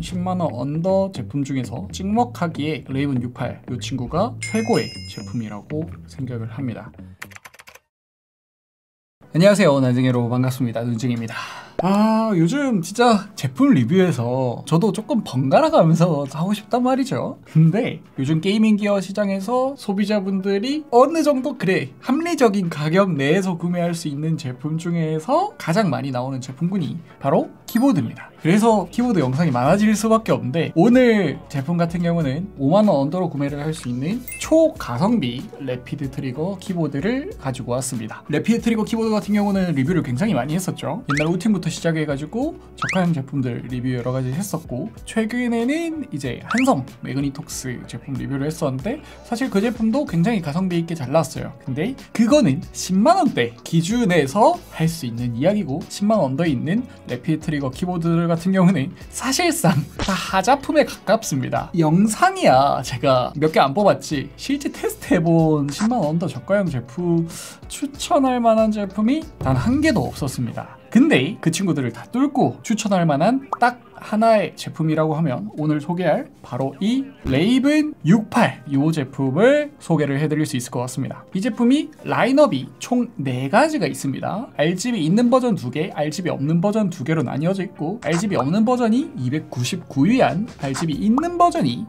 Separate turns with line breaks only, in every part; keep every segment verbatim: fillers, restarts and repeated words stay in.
십만 원 언더 제품 중에서 찍먹하기에 레이븐 육십팔 이 친구가 최고의 제품이라고 생각을 합니다. 안녕하세요, 난쟁이로 반갑습니다. 눈쟁입니다. 아, 요즘 진짜 제품 리뷰에서 저도 조금 번갈아 가면서 하고 싶단 말이죠. 근데 요즘 게이밍 기어 시장에서 소비자분들이 어느 정도 그래 합리적인 가격 내에서 구매할 수 있는 제품 중에서 가장 많이 나오는 제품군이 바로 키보드입니다. 그래서 키보드 영상이 많아질 수밖에 없는데, 오늘 제품 같은 경우는 오만 원 언더로 구매를 할 수 있는 초가성비 래피드 트리거 키보드를 가지고 왔습니다. 래피드 트리거 키보드 같은 경우는 리뷰를 굉장히 많이 했었죠. 옛날 우팅부터 시작해가지고 저가형 제품들 리뷰 여러 가지 했었고, 최근에는 이제 한성 매그니톡스 제품 리뷰를 했었는데, 사실 그 제품도 굉장히 가성비 있게 잘 나왔어요. 근데 그거는 십만 원대 기준에서 할 수 있는 이야기고, 십만 원 언더에 있는 래피드 트리거 키보드들 같은 경우는 사실상 다 하자품에 가깝습니다. 영상이야 제가 몇 개 안 뽑았지, 실제 테스트 해본 십만 원 언더 저가형 제품 추천할 만한 제품이 단 한 개도 없었습니다. 근데 그 친구들을 다 뚫고 추천할 만한 딱 하나의 제품이라고 하면 오늘 소개할 바로 이 레이븐 육십팔 이 제품을 소개를 해드릴 수 있을 것 같습니다. 이 제품이 라인업이 총 네 가지가 있습니다. 알지비 있는 버전 두 개, 알지비 없는 버전 두 개로 나뉘어져 있고, 알지비 없는 버전이 이백구십구 위안, 알지비 있는 버전이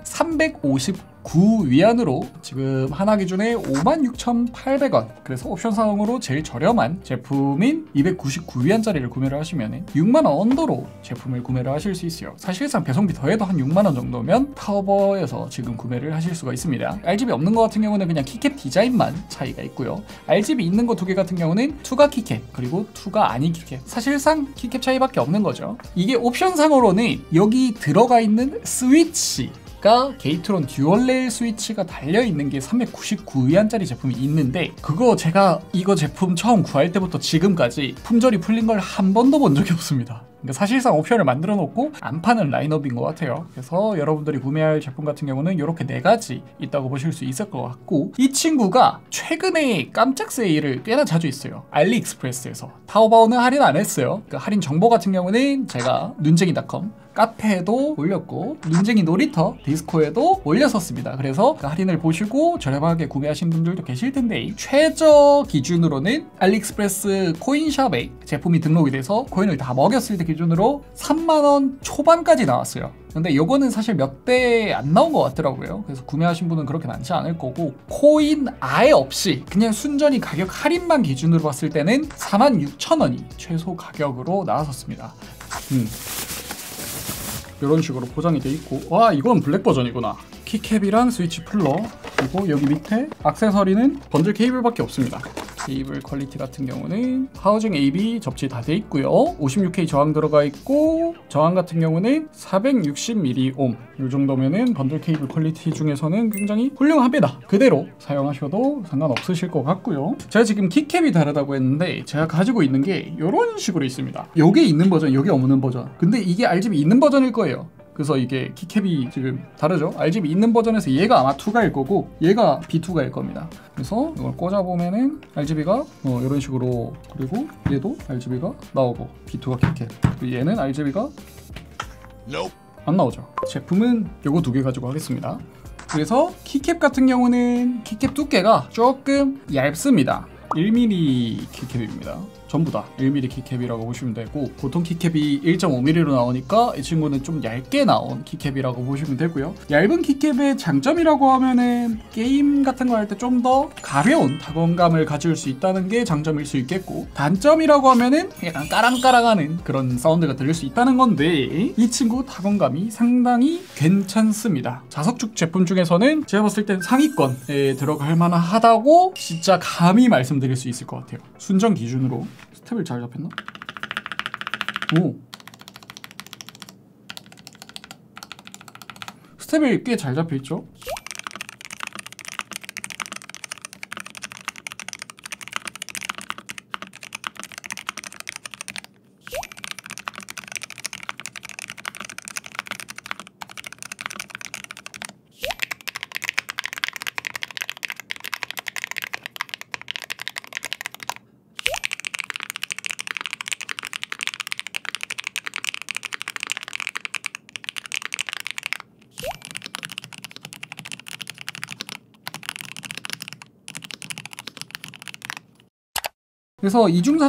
삼백오십구 위안으로 지금 하나 기준에 오만 육천팔백 원, 그래서 옵션 사항으로 제일 저렴한 제품인 이백구십구 위안짜리를 구매를 하시면 육만 원 언더로 제품을 구매를 하실 수 있어요. 사실상 배송비 더해도 한 육만 원 정도면 타오버에서 지금 구매를 하실 수가 있습니다. 알지비 없는 거 같은 경우는 그냥 키캡 디자인만 차이가 있고요. 알지비 있는 거 두 개 같은 경우는 투가 키캡 그리고 투가 아닌 키캡, 사실상 키캡 차이밖에 없는 거죠. 이게 옵션상으로는 여기 들어가 있는 스위치 게이트론 듀얼 레일 스위치가 달려있는 게 삼백구십구 위안짜리 제품이 있는데, 그거 제가 이거 제품 처음 구할 때부터 지금까지 품절이 풀린 걸 한 번도 본 적이 없습니다. 그러니까 사실상 옵션을 만들어 놓고 안 파는 라인업인 것 같아요. 그래서 여러분들이 구매할 제품 같은 경우는 이렇게 네 가지 있다고 보실 수 있을 것 같고, 이 친구가 최근에 깜짝 세일을 꽤나 자주 있어요. 알리익스프레스에서. 타오바오는 할인 안 했어요. 그 할인 정보 같은 경우는 제가 눈쟁이닷컴 카페에도 올렸고, 눈쟁이 놀이터 디스코에도 올렸었습니다. 그래서 그 할인을 보시고 저렴하게 구매하신 분들도 계실 텐데, 최저 기준으로는 알리익스프레스 코인샵에 제품이 등록이 돼서 코인을 다 먹였을 때 기준으로 삼만 원 초반까지 나왔어요. 근데 요거는 사실 몇 대 안 나온 것 같더라고요. 그래서 구매하신 분은 그렇게 많지 않을 거고, 코인 아예 없이 그냥 순전히 가격 할인만 기준으로 봤을 때는 사만 육천 원이 최소 가격으로 나왔었습니다. 음. 이런 식으로 포장이 돼 있고, 와, 이건 블랙 버전이구나. 키캡이랑 스위치 플러, 그리고 여기 밑에 액세서리는 번들 케이블밖에 없습니다. 케이블 퀄리티 같은 경우는 하우징 에이비 접지 다 돼 있고요. 오십육 케이 저항 들어가 있고, 저항 같은 경우는 사백육십 밀리옴. 이 정도면은 번들 케이블 퀄리티 중에서는 굉장히 훌륭합니다. 그대로 사용하셔도 상관없으실 것 같고요. 제가 지금 키캡이 다르다고 했는데, 제가 가지고 있는 게 이런 식으로 있습니다. 여기 있는 버전, 여기 없는 버전. 근데 이게 알지비 있는 버전일 거예요. 그래서 이게 키캡이 지금 다르죠. 알지비 있는 버전에서 얘가 아마 투가일 거고, 얘가 비투가일 겁니다. 그래서 이걸 꽂아보면은 알지비가 어, 이런 식으로, 그리고 얘도 알지비가 나오고, 비투가 키캡, 그리고 얘는 알지비가 안 나오죠. 제품은 요거 두 개 가지고 하겠습니다. 그래서 키캡 같은 경우는 키캡 두께가 조금 얇습니다. 일 밀리미터 키캡입니다. 전부 다 일 밀리미터 키캡이라고 보시면 되고, 보통 키캡이 일 점 오 밀리미터로 나오니까 이 친구는 좀 얇게 나온 키캡이라고 보시면 되고요. 얇은 키캡의 장점이라고 하면은 게임 같은 거 할 때 좀 더 가벼운 타건감을 가질 수 있다는 게 장점일 수 있겠고, 단점이라고 하면은 약간 까랑까랑하는 그런 사운드가 들릴 수 있다는 건데, 이 친구 타건감이 상당히 괜찮습니다. 자석축 제품 중에서는 제가 봤을 땐 상위권에 들어갈 만하다고 진짜 감히 말씀드릴 수 있을 것 같아요. 순정 기준으로. 스텝을 잘 잡혔나? 오, 스텝이 꽤 잘 잡혀있죠? 그래서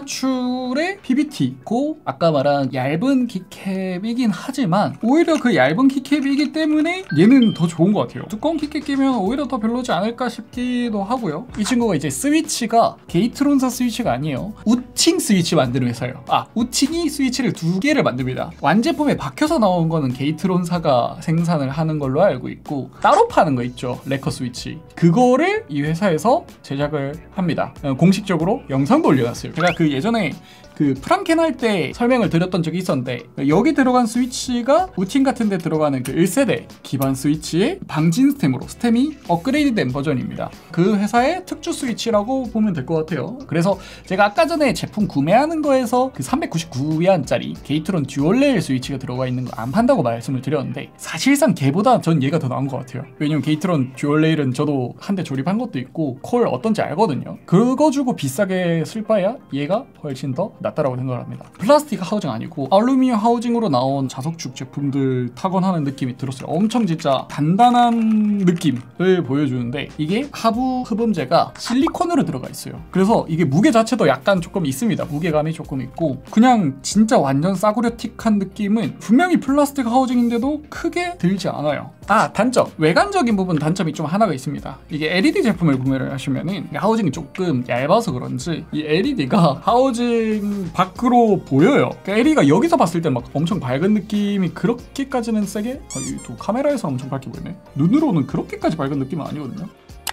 이중사출의 피비티고 아까 말한 얇은 키캡이긴 하지만 오히려 그 얇은 키캡이기 때문에 얘는 더 좋은 것 같아요. 두꺼운 키캡 끼면 오히려 더 별로지 않을까 싶기도 하고요. 이 친구가 이제 스위치가 게이트론사 스위치가 아니에요. 우칭 스위치 만드는 회사예요. 아, 우칭이 스위치를 두 개를 만듭니다. 완제품에 박혀서 나온 거는 게이트론사가 생산을 하는 걸로 알고 있고 따로 파는 거 있죠. 레커 스위치. 그거를 이 회사에서 제작을 합니다. 공식적으로 영상도 올려놨어요. 제가 그 예전에 그 프랑켄 할 때 설명을 드렸던 적이 있었는데 여기 들어간 스위치가 우팅 같은 데 들어가는 그 일 세대 기반 스위치의 방진 스템으로 스템이 업그레이드된 버전입니다. 그 회사의 특주 스위치라고 보면 될 것 같아요. 그래서 제가 아까 전에 제품 구매하는 거에서 그 삼백구십구 위안짜리 게이트론 듀얼 레일 스위치가 들어가 있는 거 안 판다고 말씀을 드렸는데 사실상 걔보다 전 얘가 더 나은 것 같아요. 왜냐면 게이트론 듀얼 레일은 저도 한 대 조립한 것도 있고 콜 어떤지 알거든요. 그거 주고 비싸게 쓸 바야 얘가 훨씬 더 낫다라고 생각을 합니다. 플라스틱 하우징 아니고 알루미늄 하우징으로 나온 자석축 제품들 타건하는 느낌이 들었어요. 엄청 진짜 단단한 느낌을 보여주는데 이게 하부 흡음재가 실리콘으로 들어가 있어요. 그래서 이게 무게 자체도 약간 조금 있습니다. 무게감이 조금 있고 그냥 진짜 완전 싸구려틱한 느낌은 분명히 플라스틱 하우징인데도 크게 들지 않아요. 아, 단점! 외관적인 부분 단점이 좀 하나가 있습니다. 이게 엘이디 제품을 구매를 하시면은 하우징이 조금 얇아서 그런지 이 엘이디가 하우징 밖으로 보여요. 그러니까 엘이디가 여기서 봤을 때 막 엄청 밝은 느낌이 그렇게까지는 세게 아, 또 카메라에서 엄청 밝게 보이네. 눈으로는 그렇게까지 밝은 느낌은 아니거든요.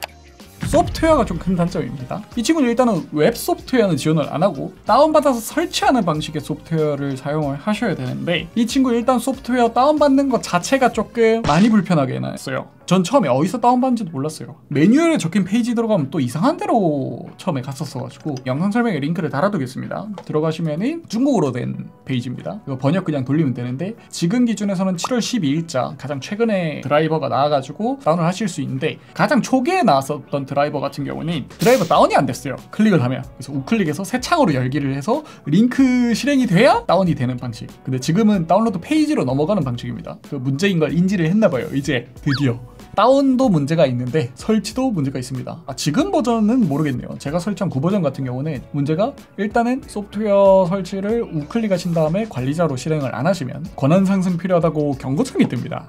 소프트웨어가 좀 큰 단점입니다. 이 친구는 일단은 웹 소프트웨어는 지원을 안 하고 다운받아서 설치하는 방식의 소프트웨어를 사용을 하셔야 되는데 이 친구 일단 소프트웨어 다운받는 것 자체가 조금 많이 불편하게 해놨어요. 전 처음에 어디서 다운받는지도 몰랐어요. 매뉴얼에 적힌 페이지 들어가면 또 이상한 데로 처음에 갔었어가지고 영상 설명에 링크를 달아두겠습니다. 들어가시면은 중국어로 된 페이지입니다. 이거 번역 그냥 돌리면 되는데 지금 기준에서는 칠월 십이일자 가장 최근에 드라이버가 나와가지고 다운을 하실 수 있는데 가장 초기에 나왔었던 드라이버 같은 경우는 드라이버 다운이 안 됐어요. 클릭을 하면. 그래서 우클릭해서 새 창으로 열기를 해서 링크 실행이 돼야 다운이 되는 방식. 근데 지금은 다운로드 페이지로 넘어가는 방식입니다. 그 문제인 걸 인지를 했나봐요. 이제 드디어. 다운도 문제가 있는데 설치도 문제가 있습니다. 아, 지금 버전은 모르겠네요. 제가 설치한 구 버전 같은 경우는 문제가 일단은 소프트웨어 설치를 우클릭하신 다음에 관리자로 실행을 안 하시면 권한 상승 필요하다고 경고창이 뜹니다.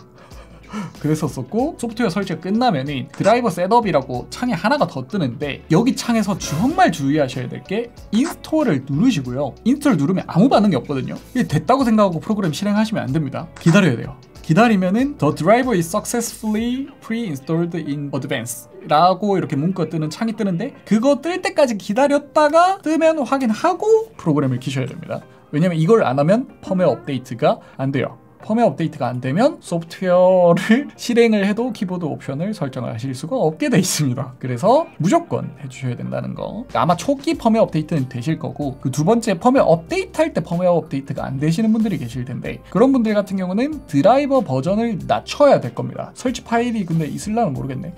그랬었었고 소프트웨어 설치가 끝나면은 드라이버 셋업이라고 창이 하나가 더 뜨는데 여기 창에서 정말 주의하셔야 될 게 인스톨을 누르시고요. 인스톨 누르면 아무 반응이 없거든요. 이게 됐다고 생각하고 프로그램 실행하시면 안 됩니다. 기다려야 돼요. 기다리면은 The driver is successfully pre-installed in advance 라고 이렇게 문구가 뜨는 창이 뜨는데 그거 뜰 때까지 기다렸다가 뜨면 확인하고 프로그램을 키셔야 됩니다. 왜냐면 이걸 안 하면 펌웨어 업데이트가 안 돼요. 펌웨어 업데이트가 안 되면 소프트웨어를 실행을 해도 키보드 옵션을 설정을 하실 수가 없게 돼 있습니다. 그래서 무조건 해주셔야 된다는 거. 아마 초기 펌웨어 업데이트는 되실 거고 그 두 번째 펌웨어 업데이트 할 때 펌웨어 업데이트가 안 되시는 분들이 계실 텐데 그런 분들 같은 경우는 드라이버 버전을 낮춰야 될 겁니다. 설치 파일이 근데 있을라는 모르겠네.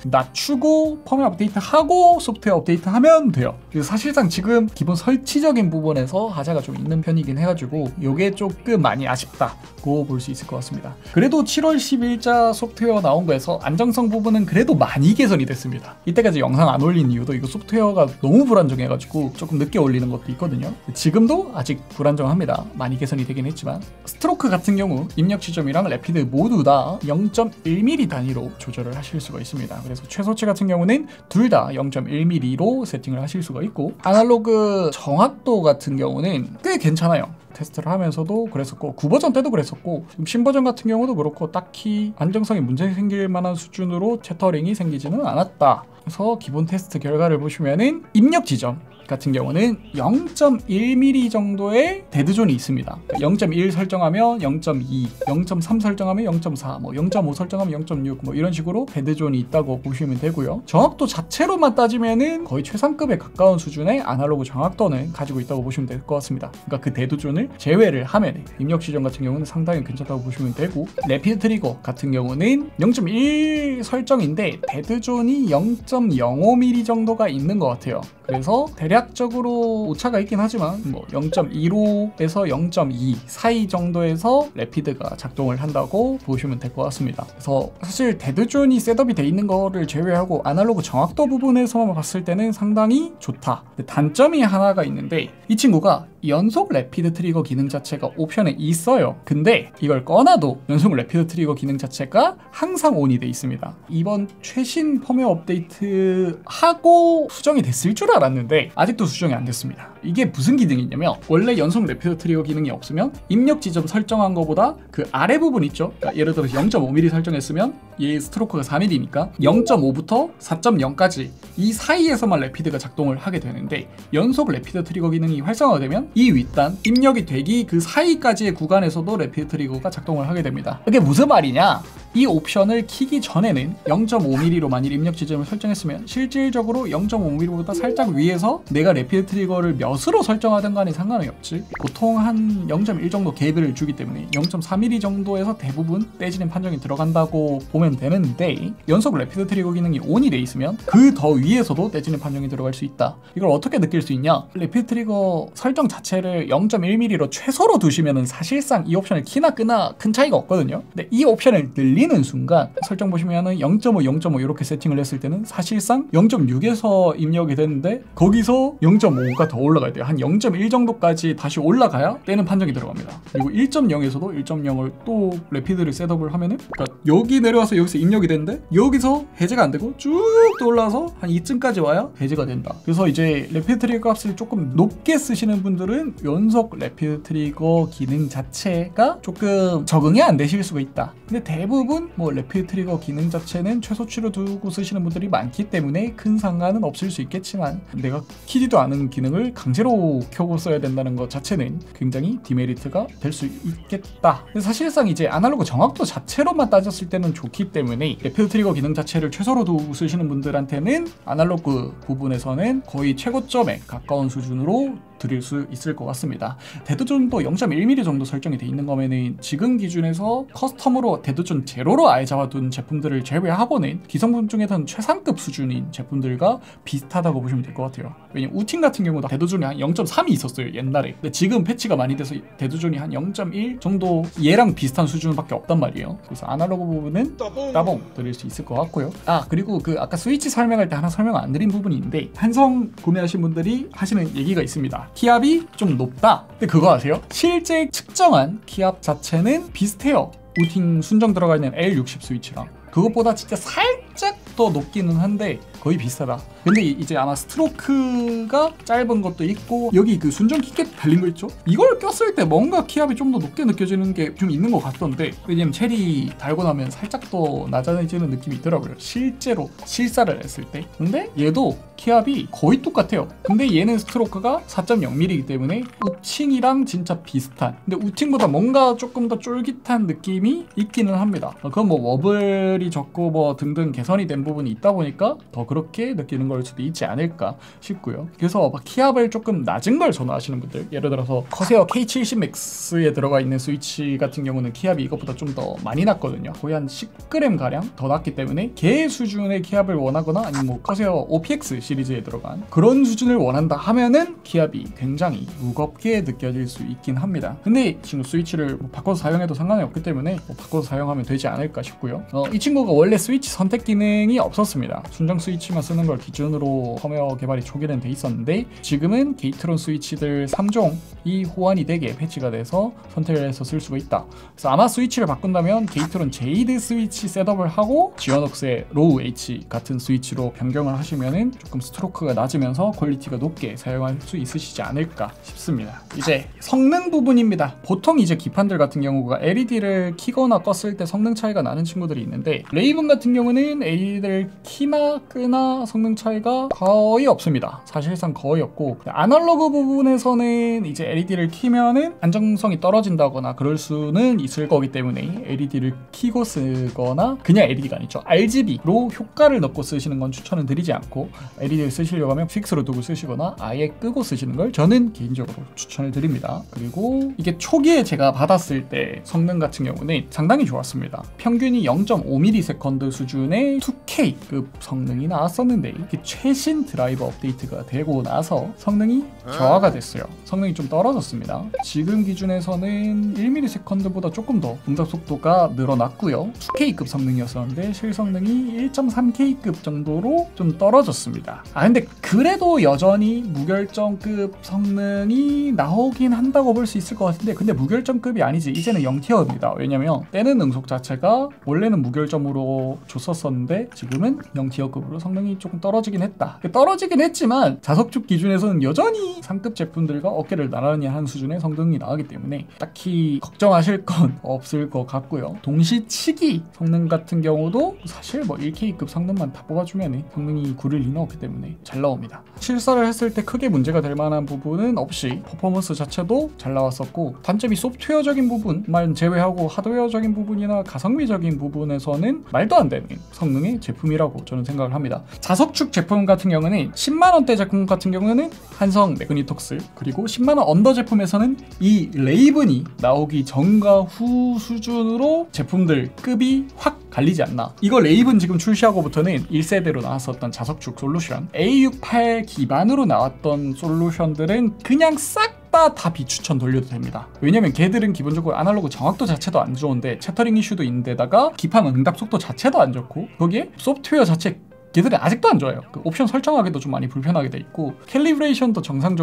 낮추고 펌웨어 업데이트 하고 소프트웨어 업데이트 하면 돼요. 그래서 사실상 지금 기본 설치적인 부분에서 하자가 좀 있는 편이긴 해가지고 이게 조금 많이 아쉽다고 볼 수 있을 것 같습니다. 그래도 칠월 십일자 소프트웨어 나온 거에서 안정성 부분은 그래도 많이 개선이 됐습니다. 이때까지 영상 안 올린 이유도 이거 소프트웨어가 너무 불안정해가지고 조금 늦게 올리는 것도 있거든요. 지금도 아직 불안정합니다. 많이 개선이 되긴 했지만 스트로크 같은 경우 입력 지점이랑 래피드 모두 다 영 점 일 밀리미터 단위로 조절을 하실 수가 있습니다. 그래서 최소치 같은 경우는 둘 다 영 점 일 밀리미터로 세팅을 하실 수가 있고 아날로그 정확도 같은 경우는 꽤 괜찮아요. 테스트를 하면서도 그랬었고 구 버전 때도 그랬었고 지금 십 버전 같은 경우도 그렇고 딱히 안정성에 문제 생길 만한 수준으로 채터링이 생기지는 않았다. 그래서 기본 테스트 결과를 보시면은 입력 지점 같은 경우는 영 점 일 밀리미터 정도의 데드존이 있습니다. 영 점 일 설정하면 영 점 이, 영 점 삼 설정하면 영 점 사, 뭐 영 점 오 설정하면 영 점 육, 뭐 이런 식으로 데드존이 있다고 보시면 되고요. 정확도 자체로만 따지면은 거의 최상급에 가까운 수준의 아날로그 정확도는 가지고 있다고 보시면 될 것 같습니다. 그러니까 그 데드존을 제외를 하면 입력 지점 같은 경우는 상당히 괜찮다고 보시면 되고 래피드 트리거 같은 경우는 영 점 일 설정인데 데드존이 영 점 영오 밀리미터 정도가 있는 것 같아요. 그래서 대략 대략적으로 오차가 있긴 하지만 뭐 영 점 일오에서 영 점 이 사이 정도에서 래피드가 작동을 한다고 보시면 될 것 같습니다. 그래서 사실 데드존이 셋업이 돼 있는 거를 제외하고 아날로그 정확도 부분에서만 봤을 때는 상당히 좋다. 단점이 하나가 있는데 이 친구가 연속 래피드 트리거 기능 자체가 옵션에 있어요. 근데 이걸 꺼놔도 연속 래피드 트리거 기능 자체가 항상 온이 돼 있습니다. 이번 최신 펌웨어 업데이트 하고 수정이 됐을 줄 알았는데 아직도 수정이 안 됐습니다. 이게 무슨 기능이냐면 원래 연속 래피드 트리거 기능이 없으면 입력 지점 설정한 거보다 그 아래 부분 있죠? 그러니까 예를 들어서 영 점 오 밀리미터 설정했으면 얘 스트로크가 사 밀리미터니까 영 점 오부터 사 점 영까지 이 사이에서만 래피드가 작동을 하게 되는데 연속 래피드 트리거 기능이 활성화가 되면 이 윗단 입력이 되기 그 사이까지의 구간에서도 래피드 트리거가 작동을 하게 됩니다. 이게 무슨 말이냐? 이 옵션을 키기 전에는 영 점 오 밀리미터로 만일 입력 지점을 설정했으면 실질적으로 영 점 오 밀리미터보다 살짝 위에서 내가 래피드 트리거를 몇으로 설정하든 간에 상관이 없지. 보통 한 영 점 일 정도 갭을 주기 때문에 영 점 사 밀리미터 정도에서 대부분 떼지는 판정이 들어간다고 보면 되는데 연속 래피드 트리거 기능이 온이 돼 있으면 그 더 위에서도 떼지는 판정이 들어갈 수 있다. 이걸 어떻게 느낄 수 있냐? 래피드 트리거 설정 자체를 영 점 일 밀리미터로 최소로 두시면 사실상 이 옵션을 키나 끄나 큰 차이가 없거든요. 근데 이 옵션을 늘리는 순간 설정 보시면은 영 점 오, 영 점 오 이렇게 세팅을 했을 때는 사실상 영 점 육에서 입력이 됐는데 거기서 영 점 오가 더 올라가야 돼요. 한 영 점 일 정도까지 다시 올라가야 떼는 판정이 들어갑니다. 그리고 일 점 영에서도 일 점 영을 또 래피드를 셋업을 하면은 그러니까 여기 내려와서 여기서 입력이 되는데 여기서 해제가 안 되고 쭉 또 올라와서 한 이쯤까지 와야 해제가 된다. 그래서 이제 래피드 트리거 값을 조금 높게 쓰시는 분들은 연속 래피드 트리거 기능 자체가 조금 적응이 안 되실 수가 있다. 근데 대부분 뭐 래피드 트리거 기능 자체는 최소치로 두고 쓰시는 분들이 많기 때문에 큰 상관은 없을 수 있겠지만 내가 키지도 않은 기능을 강제로 켜고 써야 된다는 것 자체는 굉장히 디메리트가 될 수 있겠다. 사실상 이제 아날로그 정확도 자체로만 따졌을 때는 좋기 때문에 래피드 트리거 기능 자체를 최소로 두고 쓰시는 분들한테는 아날로그 부분에서는 거의 최고점에 가까운 수준으로 드릴 수 있을 것 같습니다. 데드존도 영 점 일 밀리미터 정도 설정이 돼 있는 거면은 지금 기준에서 커스텀으로 데드존 제로로 아예 잡아둔 제품들을 제외하고는 기성품 중에서는 최상급 수준인 제품들과 비슷하다고 보시면 될 것 같아요. 왜냐면 우팅 같은 경우도 데드존이 한 영 점 삼이 있었어요 옛날에. 근데 지금 패치가 많이 돼서 데드존이 한 영 점 일 정도 얘랑 비슷한 수준밖에 없단 말이에요. 그래서 아날로그 부분은 따봉 드릴 수 있을 것 같고요. 아 그리고 그 아까 스위치 설명할 때 하나 설명 안 드린 부분이 있는데 한성 구매하신 분들이 하시는 얘기가 있습니다. 키압이 좀 높다. 근데 그거 아세요? 실제 측정한 키압 자체는 비슷해요. 우팅 순정 들어가 있는 엘 육십 스위치랑 그것보다 진짜 살짝 더 높기는 한데 거의 비슷하다. 근데 이제 아마 스트로크가 짧은 것도 있고 여기 그 순정 키캡 달린 거 있죠? 이걸 꼈을 때 뭔가 키압이 좀 더 높게 느껴지는 게 좀 있는 것 같던데 왜냐면 체리 달고 나면 살짝 더 낮아지는 느낌이 있더라고요. 실제로 실사를 했을 때. 근데 얘도 키압이 거의 똑같아요. 근데 얘는 스트로크가 사 점 영 밀리미터이기 때문에 우팅이랑 진짜 비슷한 근데 우팅보다 뭔가 조금 더 쫄깃한 느낌이 있기는 합니다. 그건 뭐 워블이 적고 뭐 등등 개선이 된 부분이 있다 보니까 더 그렇게 느끼는 걸 수도 있지 않을까 싶고요. 그래서 막 키압을 조금 낮은 걸 선호하시는 분들 예를 들어서 커세어 케이 칠십 맥스에 들어가 있는 스위치 같은 경우는 키압이 이것보다 좀 더 많이 낮거든요. 거의 한 십 그램 가량 더 낮기 때문에 걔 수준의 키압을 원하거나 아니면 뭐 커세어 오피엑스 시리즈에 들어간 그런 수준을 원한다 하면은 키압이 굉장히 무겁게 느껴질 수 있긴 합니다. 근데 지금 스위치를 뭐 바꿔서 사용해도 상관이 없기 때문에 뭐 바꿔서 사용하면 되지 않을까 싶고요. 어, 이 친구가 원래 스위치 선택 기능이 없었습니다. 순정 스위치만 쓰는 걸 기준으로 펌웨어 개발이 초기에는 돼 있었는데 지금은 게이트론 스위치들 삼 종이 호환이 되게 패치가 돼서 선택을 해서 쓸 수가 있다. 그래서 아마 스위치를 바꾼다면 게이트론 제이드 스위치 셋업을 하고 지어녹스의 로우 H 같은 스위치로 변경을 하시면은 조금 스트로크가 낮으면서 퀄리티가 높게 사용할 수 있으시지 않을까 싶습니다. 이제 성능 부분입니다. 보통 이제 기판들 같은 경우가 엘이디를 키거나 껐을 때 성능 차이가 나는 친구들이 있는데 레이븐 같은 경우는 엘이디를 키나 끄나 성능 차이가 거의 없습니다. 사실상 거의 없고 아날로그 부분에서는 이제 엘이디를 키면은 안정성이 떨어진다거나 그럴 수는 있을 거기 때문에 엘이디를 키고 쓰거나 그냥 엘이디가 아니죠. 알지비로 효과를 넣고 쓰시는 건 추천은 드리지 않고 엘이디를 쓰시려고 하면 픽스로 두고 쓰시거나 아예 끄고 쓰시는 걸 저는 개인적으로 추천을 드립니다. 그리고 이게 초기에 제가 받았을 때 성능 같은 경우는 상당히 좋았습니다. 평균이 영 점 오 밀리세컨드 수준의 투 케이급 성능이 나왔었는데 이게 최신 드라이버 업데이트가 되고 나서 성능이 저하가 됐어요. 성능이 좀 떨어졌습니다. 지금 기준에서는 일 밀리세컨드보다 조금 더 응답 속도가 늘어났고요. 투 케이급 성능이었었는데 실성능이 일 점 삼 케이급 정도로 좀 떨어졌습니다. 아 근데 그래도 여전히 무결점급 성능이 나오긴 한다고 볼 수 있을 것 같은데, 근데 무결점급이 아니지, 이제는 영 티어입니다. 왜냐면 때는 응속 자체가 원래는 무결점으로 줬었었는데 지금은 영 티어급으로 성능이 조금 떨어지긴 했다. 떨어지긴 했지만 자석축 기준에서는 여전히 상급 제품들과 어깨를 나란히 하는 수준의 성능이 나오기 때문에 딱히 걱정하실 건 없을 것 같고요. 동시치기 성능 같은 경우도 사실 뭐 일 케이급 성능만 다 뽑아주면 성능이 구릴 리는 없기 때문에 잘 나옵니다. 실사를 했을 때 크게 문제가 될 만한 부분은 없이 퍼포먼스 자체도 잘 나왔었고, 단점이 소프트웨어적인 부분만 제외하고 하드웨어적인 부분이나 가성비적인 부분에서는 말도 안 되는 성능의 제품이라고 저는 생각을 합니다. 자석축 제품 같은 경우는 십만 원대 제품 같은 경우는 한성 매그니톡스, 그리고 십만 원 언더 제품에서는 이 레이븐이 나오기 전과 후 수준으로 제품들 급이 확 갈리지 않나. 이거 레이븐 지금 출시하고부터는 일 세대로 나왔었던 자석축 솔루션 에이 육십팔 기반으로 나왔던 솔루션들은 그냥 싹 다 비추천 돌려도 됩니다. 왜냐면 걔들은 기본적으로 아날로그 정확도 자체도 안 좋은데 채터링 이슈도 있는데다가 기판 응답 속도 자체도 안 좋고, 거기에 소프트웨어 자체 걔들은 아직도 안 좋아요. 그 옵션 설정하기도 좀 많이 불편하게 돼 있고, 캘리브레이션도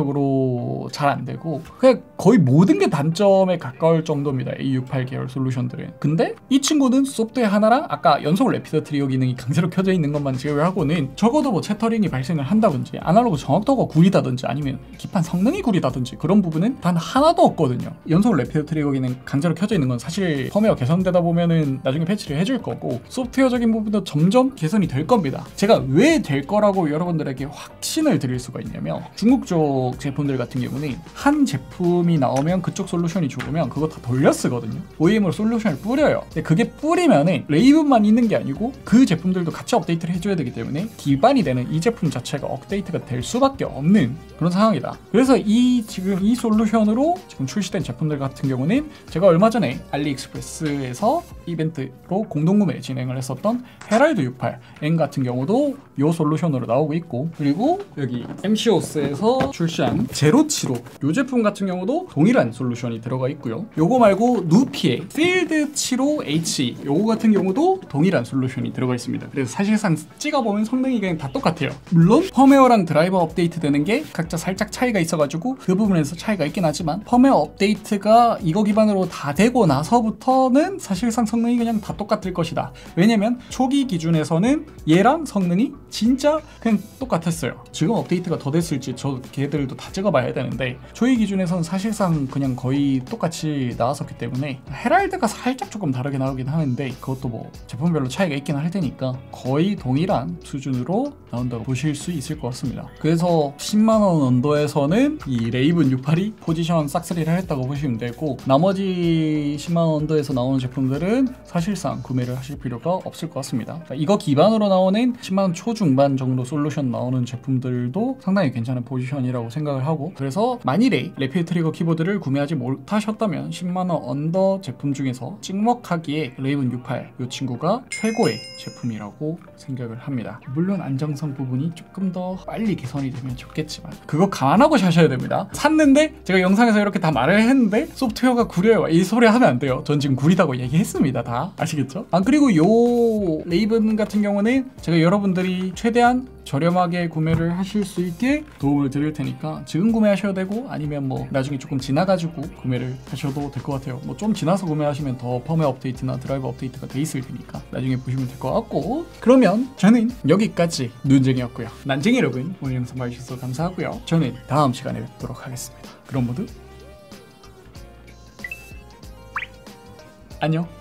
정상적으로 잘 안 되고, 그냥 거의 모든 게 단점에 가까울 정도입니다. 에이 육십팔 계열 솔루션들은. 근데 이 친구는 소프트웨어 하나랑 아까 연속 레피더 트리거 기능이 강제로 켜져 있는 것만 제외하고는 적어도 뭐 채터링이 발생을 한다든지 아날로그 정확도가 구리다든지 아니면 기판 성능이 구리다든지 그런 부분은 단 하나도 없거든요. 연속 레피더 트리거 기능 강제로 켜져 있는 건 사실 펌웨어 개선되다 보면은 나중에 패치를 해줄 거고, 소프트웨어적인 부분도 점점 개선이 될 겁니다. 제가 왜 될 거라고 여러분들에게 확신을 드릴 수가 있냐면, 중국 쪽 제품들 같은 경우는 한 제품이 나오면 그쪽 솔루션이 좋으면 그거 다 돌려 쓰거든요. 오이엠으로 솔루션을 뿌려요. 근데 그게 뿌리면은 레이븐만 있는 게 아니고 그 제품들도 같이 업데이트를 해줘야 되기 때문에 기반이 되는 이 제품 자체가 업데이트가 될 수밖에 없는 그런 상황이다. 그래서 이 지금 이 솔루션으로 지금 출시된 제품들 같은 경우는 제가 얼마 전에 알리익스프레스에서 이벤트로 공동구매 진행을 했었던 헤랄드 육십팔 엔 같은 경우도 이 솔루션으로 나오고 있고, 그리고 여기 엠씨오스에서 출시한 제로칠오 이 제품 같은 경우도 동일한 솔루션이 들어가 있고요. 요거 말고 누피의 필드 칠십오 에이치 요거 같은 경우도 동일한 솔루션이 들어가 있습니다. 그래서 사실상 찍어보면 성능이 그냥 다 똑같아요. 물론 펌웨어랑 드라이버 업데이트 되는 게 각자 살짝 차이가 있어가지고 그 부분에서 차이가 있긴 하지만, 펌웨어 업데이트가 이거 기반으로 다 되고 나서부터는 사실상 성능이 그냥 다 똑같을 것이다. 왜냐면 초기 기준에서는 얘랑 성능이 진짜 그냥 똑같았어요. 지금 업데이트가 더 됐을지 저 걔들도 다 찍어봐야 되는데, 저희 기준에서는 사실상 그냥 거의 똑같이 나왔었기 때문에 헤랄드가 살짝 조금 다르게 나오긴 하는데 그것도 뭐 제품별로 차이가 있긴 할 테니까 거의 동일한 수준으로 나온다고 보실 수 있을 것 같습니다. 그래서 십만 원 언더에서는 이 레이븐 육십팔이 포지션 싹쓸이를 했다고 보시면 되고, 나머지 십만 원 언더에서 나오는 제품들은 사실상 구매를 하실 필요가 없을 것 같습니다. 그러니까 이거 기반으로 나오는 십만 원 초중반 정도 솔루션 나오는 제품들도 상당히 괜찮은 포지션이라고 생각을 하고, 그래서 만일에 레피드 트리거 키보드를 구매하지 못하셨다면 십만 원 언더 제품 중에서 찍먹하기에 레이븐 육십팔 이 친구가 최고의 제품이라고 생각을 합니다. 물론 안정성 부분이 조금 더 빨리 개선이 되면 좋겠지만 그거 감안하고 사셔야 됩니다. 샀는데 제가 영상에서 이렇게 다 말을 했는데 소프트웨어가 구려요, 이 소리 하면 안 돼요. 전 지금 구리다고 얘기했습니다. 다 아시겠죠? 아 그리고 요 레이븐 같은 경우는 제가 여러분들이 최대한 저렴하게 구매를 하실 수 있게 도움을 드릴 테니까 지금 구매하셔도 되고, 아니면 뭐 나중에 조금 지나가지고 구매를 하셔도 될 것 같아요. 뭐 좀 지나서 구매하시면 더 펌웨어 업데이트나 드라이버 업데이트가 돼 있을 테니까 나중에 보시면 될 것 같고, 그러면 저는 여기까지 눈쟁이였고요. 난쟁이 여러분, 오늘 영상 봐주셔서 감사하고요. 저는 다음 시간에 뵙도록 하겠습니다. 그럼 모두 안녕.